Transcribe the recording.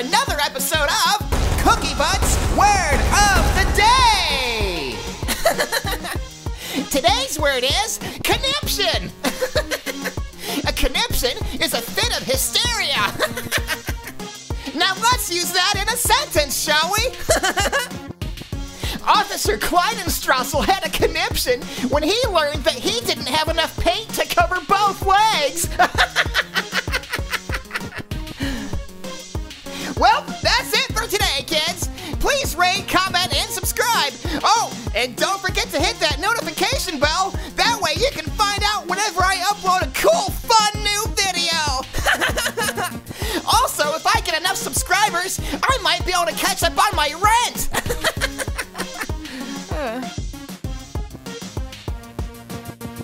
another episode of CookieButt's Word of the Day! Today's word is Conniption! A conniption is a fit of hysteria! Now let's use that in a sentence, shall we? Officer Kleinenstrassel had a conniption when he learned that he didn't have